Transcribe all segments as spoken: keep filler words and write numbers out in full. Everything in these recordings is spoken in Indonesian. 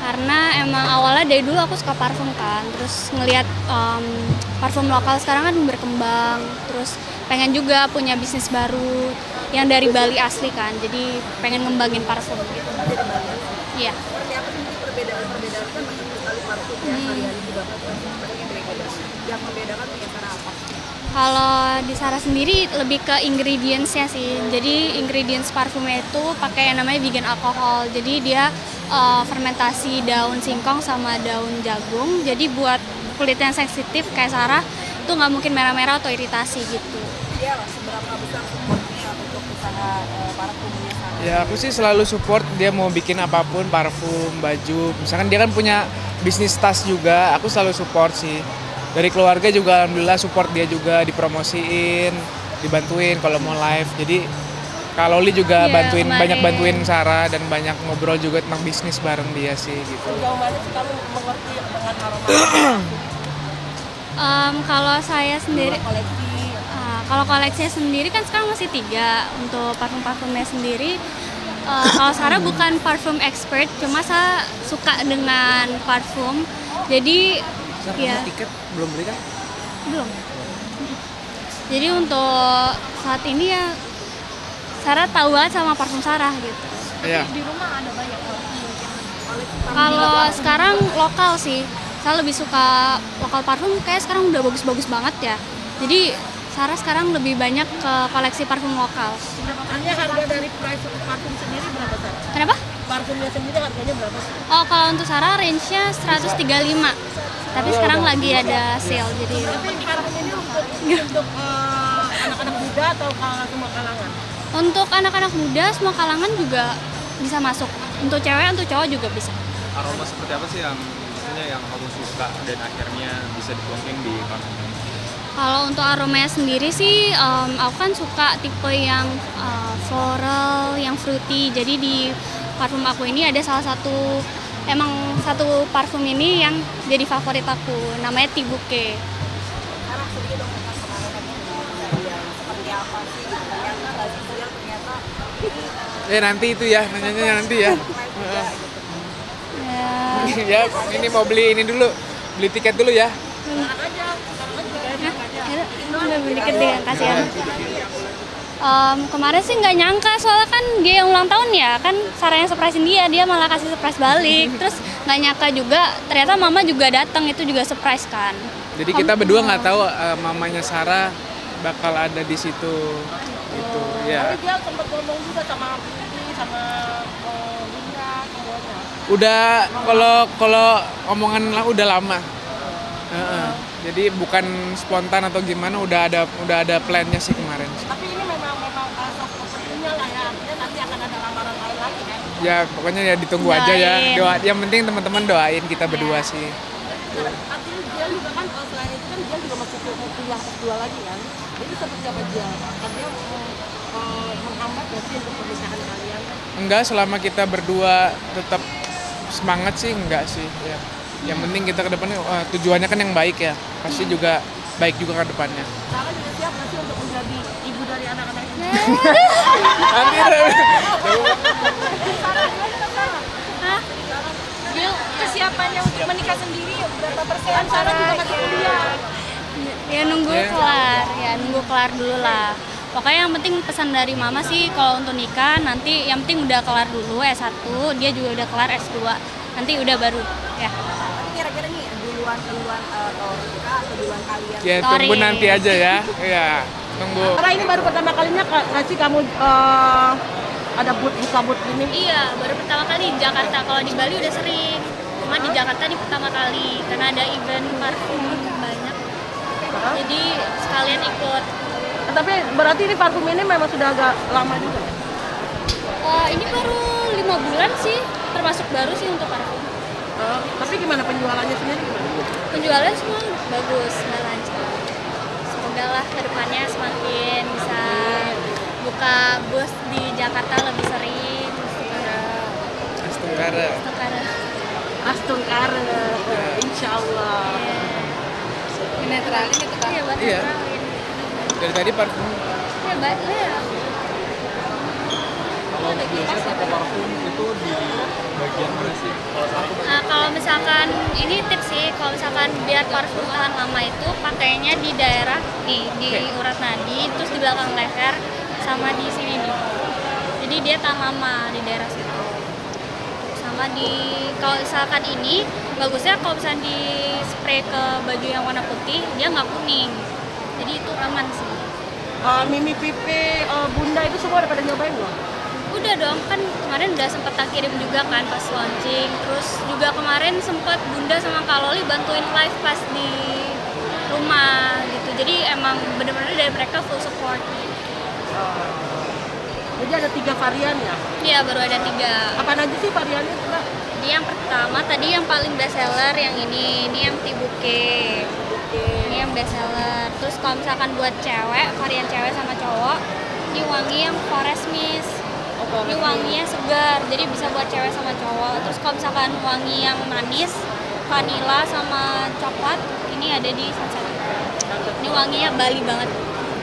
Karena emang awalnya dari dulu aku suka parfum kan, terus ngelihat um, parfum lokal sekarang kan berkembang, terus pengen juga punya bisnis baru yang dari Bali asli kan, jadi pengen ngembangin parfum gitu. Iya. Seperti apa sih perbedaan-perbedaan kan banyak sekali parfum ya, Hmm. kalian juga banyak beda-beda. Yang membedakan punya cara apa? Kalau di Sarah sendiri lebih ke ingredients-nya sih. Jadi ingredients parfumnya itu pakai yang namanya vegan alcohol. Jadi dia uh, fermentasi daun singkong sama daun jagung. Jadi buat kulit yang sensitif kayak Sarah itu nggak mungkin merah-merah atau iritasi gitu. Dia seberapa besar supportnya untuk usaha uh, parfumnya Sarah? Ya aku sih selalu support dia mau bikin apapun, parfum, baju. Misalkan dia kan punya bisnis tas juga, aku selalu support sih. Dari keluarga juga alhamdulillah support dia juga, dipromosiin, dibantuin kalau mau live. Jadi Kak Loli juga Iya, bantuin kemarin. banyak bantuin Sarah dan banyak ngobrol juga tentang bisnis bareng dia sih gitu. Sejauh mana sih kamu mengerti dengan aroma Um, kalau saya sendiri, koleksi? uh, kalau koleksinya sendiri kan sekarang masih tiga untuk parfum-parfumnya sendiri. Uh, kalau Sarah bukan parfum expert, cuma saya suka dengan parfum. Jadi ya tiket belum beli kan? belum. Jadi untuk saat ini ya Sarah tahu banget sama parfum Sarah gitu. Iya. Di rumah ada banyak koleksi koleksi Kalau sekarang lokal sih, saya lebih suka lokal parfum. Kayak sekarang udah bagus-bagus banget ya. Jadi Sarah sekarang lebih banyak ke koleksi parfum lokal. Hanya harga dari price parfum sendiri berapa sih? Kenapa? Parfumnya sendiri harganya berapa sih? Oh, kalau untuk Sarah range-nya seratus tiga puluh lima. Tapi sekarang lagi ada sale jadi Tapi parfum ini untuk untuk eh, anak-anak muda atau kalau semua kalangan? untuk anak-anak muda semua kalangan juga bisa masuk. Untuk cewek, untuk cowok juga bisa. Aroma seperti apa sih yang maksudnya yang kamu suka dan akhirnya bisa dituangkan di parfum ini? Kalau untuk aromanya sendiri sih, em, aku kan suka tipe yang eh, floral, yang fruity. Jadi di parfum aku ini ada salah satu, emang satu parfum ini yang jadi favorit aku. Namanya Tea Bouquet. Sekarang sedikit dong tentang kemarin tadi yang seperti apa sih yang tradisi yang ternyata ini Eh nanti itu ya, nanyanya nanti ya. juga gitu. Ya, Ya, ini mau beli ini dulu. Beli tiket dulu ya. Sekarang aja, sekarang aja juga nah, ya, ini udah beli dikit deh, kasihan. Em, kemarin sih nggak nyangka soalnya kan dia yang ulang tahun ya, kan Sarah yang surprisein dia, dia malah kasih surprise balik. Terus nggak nyangka juga ternyata mama juga datang, itu juga surprise kan. Jadi kita berdua nggak tahu eh, mamanya Sarah bakal ada di situ gitu ya. Tapi dia sempat ngomong juga sama Putri, sama eh, Linda, semuanya. Udah kalau kalau omongan lah udah lama. Heeh. Jadi bukan spontan atau gimana, udah ada udah ada plannya sih kemarin. Tapi ini memang memang uh, soft sepertinya lah ya, artinya nanti akan ada lamaran lain lagi kan. Ya pokoknya ya ditunggu aja ya. Doain. Doa. Yang penting teman-teman doain kita berdua sih. Artinya dia juga kan uh, selain itu kan dia juga masih mau kuliah S dua lagi kan. Jadi seperti apa dia? Artinya uh, uh, menghambat nggak sih untuk pernikahan kalian? Enggak, selama kita berdua tetap semangat sih enggak sih ya. Yang penting kita ke depannya wah, tujuannya kan yang baik ya. Pasti juga baik juga ke depannya. Sarah juga siap nggak sih untuk menjadi ibu dari anak-anak ini? Nanti Hah? Gil, kesiapannya untuk menikah sendiri berapa persen? Sarah juga masih kuliah. Ya nunggu Ya. kelar, ya nunggu kelar dulu lah. Pokoknya yang penting pesan dari mama sih kalau untuk nikah nanti yang penting udah kelar dulu S satu, dia juga udah kelar S dua. Nanti udah baru ya. Kira-kira nih duluan duluan uh, Torika atau duluan kalian? ya Sorry. tunggu nanti aja ya. Iya, tunggu. Sarah ini baru pertama kalinya nggak sih kamu uh, ada booth buka booth ini? Iya, baru pertama kali di Jakarta. Kalau di Bali udah sering. Cuma di Jakarta ini pertama kali karena ada event parfum banyak. Jadi sekalian ikut. Tapi berarti ini parfum ini memang sudah agak lama juga. Eh, ini baru lima bulan sih, termasuk baru sih untuk parfum. Uh, tapi gimana penjualannya sendiri gimana? Penjualan semua bagus, nggak lancar. Semoga lah kedepannya semakin bisa buka booth di Jakarta lebih sering. Astungkara. Sekarang Astungkara, insya Allah. netralin itu kan? Iya, buat Iya. netralin. Dari tadi parfum Iya, Mbak. Iya. Kalau biasanya pakai parfum itu di bagian mana sih? Kalau aku Nah, misalkan ini tips sih, kalau misalkan biar parfum tahan lama itu pakainya di daerah nih di urat nadi, terus di belakang leher sama di sini nih. Jadi dia tahan lama di daerah situ. Sama di kalau misalkan ini bagusnya kalau misalkan di spray ke baju yang warna putih dia nggak kuning. Jadi itu aman sih. Uh, Mimi Pipi, uh, Bunda itu semua udah pada nyobain loh. Udah dong, kan kemarin udah sempet tak kirim juga kan pas launching. Terus juga kemarin sempet Bunda sama Kak Loli bantuin live pas di rumah gitu. Jadi emang bener-bener dari mereka full support. Uh, jadi ada tiga varian ya? Iya, baru ada tiga. Apa aja sih variannya Mbak? Jadi yang pertama tadi yang paling best seller yang ini, ini yang Tibuke. Ini yang best seller. Terus kalau misalkan buat cewek, varian cewek sama cowok, ini wangi yang Forest Mist. Ini wanginya segar, jadi bisa buat cewek sama cowok. Terus kalau misalkan wangi yang manis, vanilla sama coklat, ini ada di Sunset. Ini wanginya Bali banget.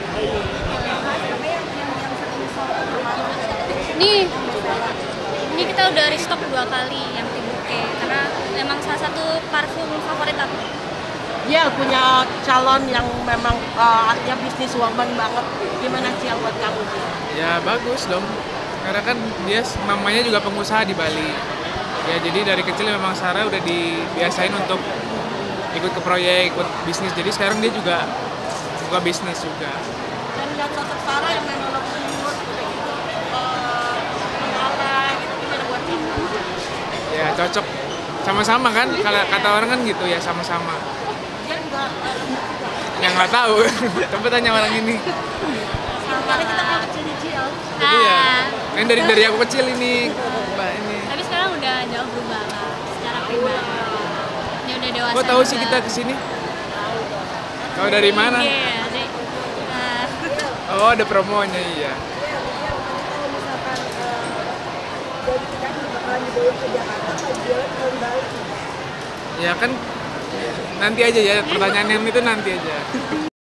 Nih, ini kita udah restock dua kali yang Tibuke, karena memang salah satu parfum favorit aku. Dia punya calon yang memang uh, artinya bisnis woman banget. Gimana sih buat kamu sih? Ya bagus dong. Karena kan dia mamanya juga pengusaha di Bali. Ya jadi dari kecil memang Sarah udah dibiasain untuk ikut ke proyek, ikut bisnis. Jadi sekarang dia juga buka bisnis juga. Dan yang sosok Sarah yang memang lo menurut kayak gitu, uh, mengalah gitu, gimana buat kamu? Ya cocok. Sama-sama kan, kalau kata orang kan gitu ya sama-sama. Dia juga uh, Yang nggak tahu, coba tanya orang ini. karena kita kan kecil-kecil. Jadi ya, kan dari dari aku kecil ini, Mbak ini. Tapi sekarang udah jauh berubah lah secara pribadi. Dia udah dewasa. Kok tahu juga. sih kita kesini? Tahu dari mana? Iya, ada. Nah, Oh ada promonya iya. Kalau misalkan dari kita bakalan dibawa ke Jakarta, apa jualan ke Bali? Ya kan nanti aja ya, pertanyaan yang itu nanti aja.